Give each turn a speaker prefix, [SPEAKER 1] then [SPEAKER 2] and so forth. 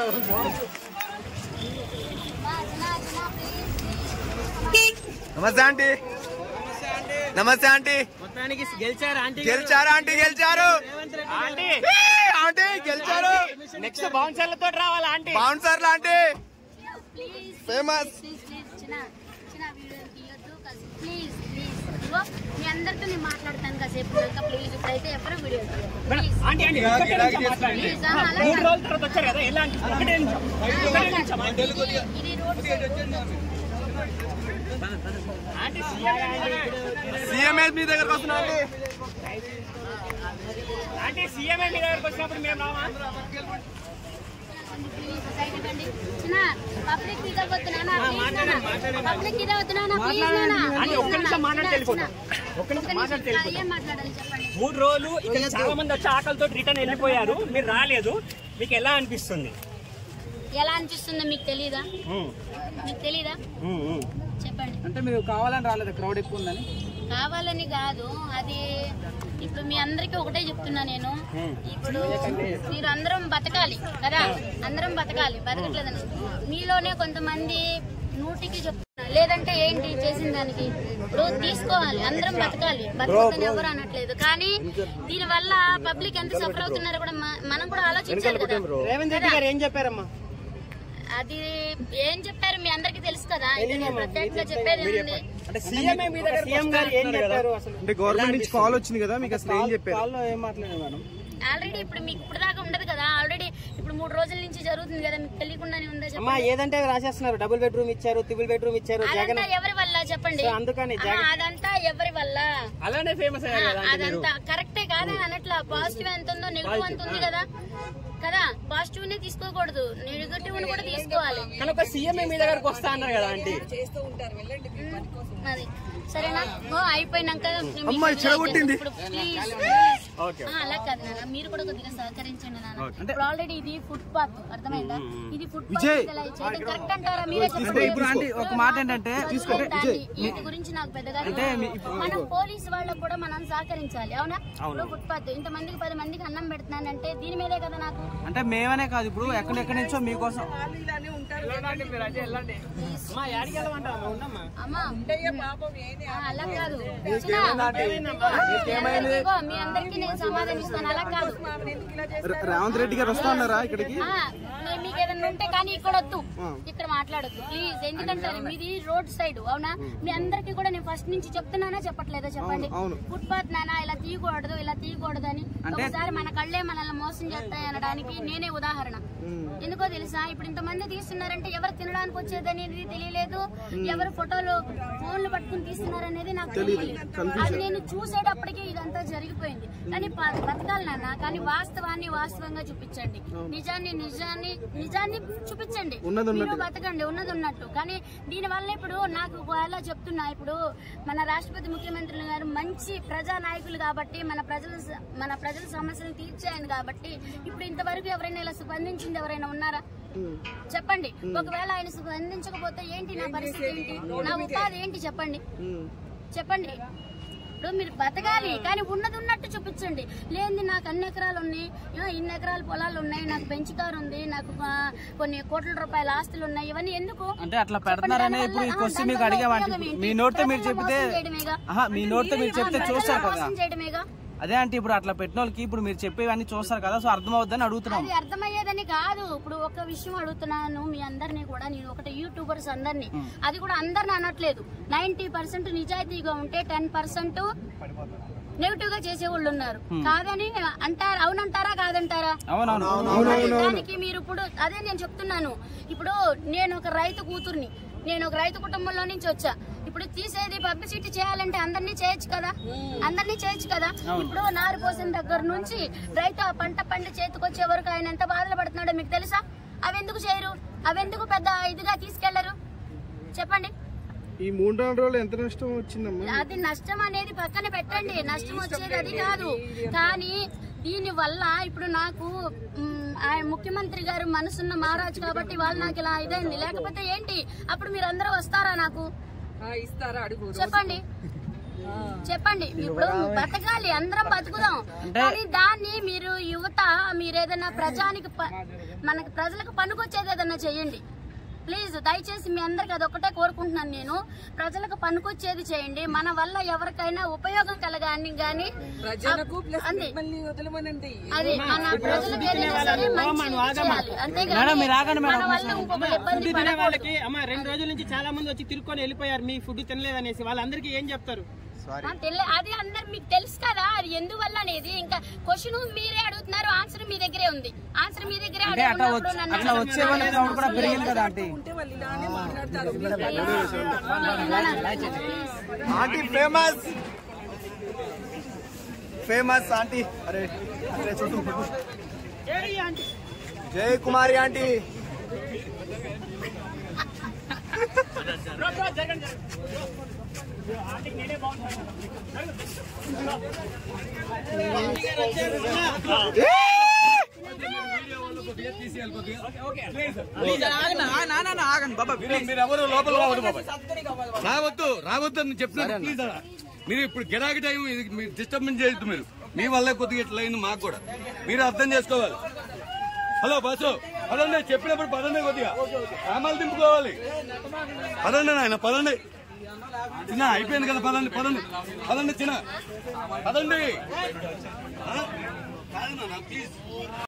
[SPEAKER 1] నమస్తే ఆంటీ. నమస్తే ఆంటీ.
[SPEAKER 2] మొత్తానికి గెలిచారు ఆంటీ.
[SPEAKER 1] గెలిచారు ఆంటీ. గెలిచారు
[SPEAKER 2] ఆంటీ.
[SPEAKER 1] ఆంటీ గెలిచారు.
[SPEAKER 2] నెక్స్ట్ బౌన్సర్లతో రావాలి ఆంటీ.
[SPEAKER 1] బౌన్సర్లు ఆంటీ ఫేమస్.
[SPEAKER 3] మీ అందరితో నేను మాట్లాడతాను కాసేపు. ప్లీజ్ ఇప్పుడైతే ఎవరు వీడియో
[SPEAKER 1] సీఎంఏ మీ దగ్గరకు వస్తున్నా
[SPEAKER 2] ఆంటీ. సీఎంఏ మీ దగ్గరకు వచ్చినప్పుడు మేము రావా?
[SPEAKER 3] పబ్లిక్ ఇదవుతున్నానా? ఏం మాట్లాడాలి చెప్పండి.
[SPEAKER 2] 3 రోజులు ఇక్కడ చాలా మంది వచ్చి ఆకలితో రిటర్న్ వెళ్ళిపోయారు, మీరు రాలేదు. మీకు ఎలా అనిపిస్తుంది?
[SPEAKER 3] ఎలా అనిపిస్తుందో మీకు తెలీదా? మీకు తెలీదా? చెప్పండి.
[SPEAKER 2] అంటే మీరు కావాలని రాలేదు, క్రౌడ్ ఎక్కువ ఉందని?
[SPEAKER 3] కావాలని కాదు, అది ఇప్పుడు మీ అందరికి ఒకటే చెప్తున్నా నేను. ఇప్పుడు మీరు అందరం బతకాలి కదా, అందరం బతకాలి. బతకట్లేదని మీలోనే కొంతమంది నూటికి చెప్తున్నా, లేదంటే ఏంటి చేసిన దానికి. ఇప్పుడు తీసుకోవాలి, అందరం బతకాలి. బతకని ఎవరు అనట్లేదు, కానీ దీని వల్ల పబ్లిక్ ఎంత సఫర్ అవుతున్నారో కూడా మనం కూడా ఆలోచించాలి కదా.
[SPEAKER 2] రేవంత్ రెడ్డి గారు ఏం చెప్పారమ్మా?
[SPEAKER 3] అది ఏం చెప్పారు మీ అందరికి తెలుసు కదా. ప్రత్యేకంగా చెప్పేది ఉంది.
[SPEAKER 1] గవర్నమెంట్ నుంచి కాల్ వచ్చింది కదా, మీకు అసలు ఏం చెప్పారు?
[SPEAKER 3] ఆల్రెడీ ఇప్పుడు మీకు ఇప్పుడు దాకా ఉండదు కదా. ఆల్రెడీ ఇప్పుడు 3 రోజుల నుంచి జరుగుతుంది కదా, మీకు తెలియకుండానే ఉందా?
[SPEAKER 2] అమ్మా ఏదంటే రాసేస్తున్నారు. డబుల్ బెడ్రూమ్ ఇచ్చారు, ట్రిపుల్ బెడ్రూమ్ ఇచ్చారు.
[SPEAKER 3] అదంతా ఎవరి వల్ల చెప్పండి?
[SPEAKER 2] అందుకని
[SPEAKER 3] అదంతా ఎవరి వల్ల?
[SPEAKER 2] అలానే ఫేమస్
[SPEAKER 3] అదంతా కరెక్టే కాదని అనట్లా. పాజిటివ్ ఎంత ఉందో నెగిటివ్ అంత ఉంది కదా. కదా, పాజిటివ్ నే తీసుకోకూడదు, నెగిటివ్ ని కూడా తీసుకోవాలి.
[SPEAKER 2] కనుక సీఎం మీ దగ్గరకు వస్తా అన్నారు కదా ఆంటీ.
[SPEAKER 3] అది సరేనా? అయిపోయినాక అలా కాదు నాన్న, మీరు కూడా కొద్దిగా సహకరించండి నాన్న. ఇప్పుడు ఆల్రెడీ ఇది ఫుట్ పాత్, అర్థమైందా? ఇది ఫుట్ పాత్ కరెక్ట్ అంటారా? మీరే చెప్పండి.
[SPEAKER 2] ఒక మాట ఏంటంటే
[SPEAKER 3] వీటి గురించి నాకు పెద్దగా మనం పోలీసు వాళ్ళకు కూడా మనం సహకరించాలి, అవునా? ఇప్పుడు ఫుట్ పాత్ ఇంతమందికి 10 మందికి అన్నం పెడుతున్నానంటే దీని మీదే కదా నాకు.
[SPEAKER 2] అంటే మేమనే కాదు, ఇప్పుడు ఎక్కడెక్కడి నుంచో మీకోసం
[SPEAKER 3] అలా కాదు, మీ అందరికి నేను సమాధానం ఇస్తాను. అలా కాదు,
[SPEAKER 1] రేవంత్ రెడ్డి గారు వస్తా ఉన్నారా ఇక్కడికి?
[SPEAKER 3] మీకు ఏదైనా ఉంటే కానీ ఇక్కడ వద్దు, ఇక్కడ మాట్లాడద్దు ప్లీజ్. ఎందుకంటే మీది రోడ్ సైడ్, అవునా? మీ అందరికి కూడా నేను ఫస్ట్ నుంచి చెప్తున్నానా చెప్పట్లేదా చెప్పండి? ఫుట్ పాత్ నానా ఇలా తీయకూడదు, ఇలా తీయకూడదు అని. ఒకసారి మన కళ్ళే మనల్ని మోసం చేస్తాయి అనడానికి నేనే ఉదాహరణ. ఎందుకో తెలుసా? ఇప్పుడు ఇంతమంది తీస్తున్నారంటే ఎవరు తినడానికి వచ్చేదనేది తెలియలేదు, ఎవరు ఫోటోలు ఫోన్లు పట్టుకుని తీస్తున్నారనేది నాకు తెలియలేదు. అది నేను చూసేటప్పటికి ఇదంతా జరిగిపోయింది. కానీ బతకాలి నాన్న, కానీ వాస్తవాన్ని వాస్తవంగా చూపించండి, నిజాన్ని నిజాన్ని నిజాన్ని చూపించండి. మీరు బతకండి ఉన్నది ఉన్నట్టు. కానీ దీని వల్ల ఇప్పుడు నాకు ఎలా చెప్తున్నా, ఇప్పుడు మన రాష్ట్రపతి ముఖ్యమంత్రులు గారు మంచి ప్రజా నాయకులు కాబట్టి, మన ప్రజల సమస్యలు తీర్చాయని కాబట్టి ఇప్పుడు ఇంతవరకు ఎవరైనా ఇలా స్పందించింది ఎవరైనా ఉన్నారా చెప్పండి? ఒకవేళ ఆయన స్పందించకపోతే ఏంటి నా పరిస్థితి, ఏంటి నా ఉపాధి ఏంటి చెప్పండి? చెప్పండి. ఇప్పుడు మీరు బతకాలి, కానీ ఉన్నది ఉన్నట్టు చూపించండి. లేని నాకు అన్ని ఎకరాలు ఉన్నాయి, ఇన్ని ఎకరాల పొలాలు ఉన్నాయి, నాకు బెంచ్ కార్ ఉంది, నాకు కొన్ని కోట్ల రూపాయల ఆస్తులు ఉన్నాయి, ఇవన్నీ ఎందుకు
[SPEAKER 2] అంటే అట్లా పెడతారనే? ఇప్పుడు ఈ క్వశ్చన్ మీకు అడిగామంటే మీ నోటితో మీరు చెప్తే, మీ నోటితో మీరు చెప్తే చూస్తారు కదా. అదే అంటే ఇప్పుడు అట్లా పెట్టిన వాళ్ళకి ఇప్పుడు మీరు చెప్పేవన్నీ చూస్తారు కదా, సో అర్థమవుద్దని అడుగుతున్నాను.
[SPEAKER 3] అది అర్థమయ్యేదని కాదు. ఇప్పుడు ఒక విషయం అడుగుతున్నాను మీ అందరినీ కూడా, నేను ఒకటి యూట్యూబర్స్ అందరినీ, అది కూడా అందరిని అనట్లేదు. 90% నిజాయితీగా ఉంటే 10% నెగిటివ్ గా చేసేవాళ్ళు ఉన్నారు. కాదని అంటారా? అవునంటారా కాదంటారా? దానికి మీరు ఇప్పుడు అదే నేను చెప్తున్నాను. ఇప్పుడు నేను ఒక రైతు కూతుర్ని, నేను ఒక రైతు కుటుంబంలో నుంచి వచ్చా. ఇప్పుడు తీసేది పబ్లిసిటీ చేయాలంటే అందరినీ చేయొచ్చు కదా, అందరినీ చేయొచ్చు కదా. ఇప్పుడు నారు పోసిన దగ్గర నుంచి రైతు ఆ పంట పండి చేతికొచ్చే వరకు ఆయన ఎంత బాధలు పడుతున్నాడో మీకు తెలుసా? అవెందుకు చేయరు? అవెందుకు పెద్ద ఇదిగా తీసుకెళ్లరు చెప్పండి?
[SPEAKER 1] ఈ 3-4 రోజులు ఎంత నష్టం వచ్చిందమ్మా?
[SPEAKER 3] అది నష్టం అనేది పక్కన పెట్టండి, నష్టం వచ్చేది అది కాదు. కానీ దీని వల్ల ఇప్పుడు నాకు ఆయన ముఖ్యమంత్రి గారు మనసున్న మహారాజు కాబట్టి వాళ్ళు నాకు ఇలా ఇదైంది. లేకపోతే ఏంటి అప్పుడు మీరు అందరూ వస్తారా? నాకు చెప్పండి. చెప్పండి. ఇప్పుడు బతకాలి, అందరం బతుకుదాం. కానీ దాన్ని మీరు యువత మీరేదైనా మనకి ప్రజలకు పనికొచ్చేది ఏదైనా చెయ్యండి ప్లీజ్. దయచేసి మీ అందరికి అదొక్కటే కోరుకుంటున్నాను నేను. ప్రజలకు పనికొచ్చేది చేయండి. మన వల్ల ఎవరికైనా ఉపయోగం కలగాని గానీ అది మన ప్రజలకు ఏదైనా సరే మంచి చేయాలి. అంతేగాని మన వల్ల ఇంకొకరు ఇబ్బంది
[SPEAKER 4] వాళ్ళకి 2 రోజుల నుంచి చాలా మంది వచ్చి తిరుక్కొని వెళ్ళిపోయారు మీ ఫుడ్ తినలేదనేసి. వాళ్ళందరికీ ఏం చెప్తారు?
[SPEAKER 3] అది అందరు మీకు తెలుసు కదా, అది ఎందువల్ల అనేది. ఇంకా క్వశ్చన్ మీరే అడుగుతున్నారు, ఆన్సర్ మీ దగ్గరే ఉంది. ఆన్సర్ మీ దగ్గరే
[SPEAKER 1] ఫేమస్ ఆంటీ. అరే జై కుమారి ఆంటీ.
[SPEAKER 5] రావద్దు అని చెప్తున్నారు. ప్లీజ్ మీరు ఇప్పుడు గిరాకీ టైం మీరు డిస్టర్బెన్స్ చేయొద్దు. మీరు మీ వల్ల కొద్దిగా ఇట్లా అయింది మాకు కూడా, మీరు అర్థం చేసుకోవాలి. హలో బస్సు పదండి, చెప్పినప్పుడు పదండి, కొద్దిగా సామాన్లు దింపుకోవాలి. పదండి నాయన, పదండి. చిన్న అయిపోయింది కదా, పదండి పదండి పదండి చిన్న పదండి. ప్లీజ్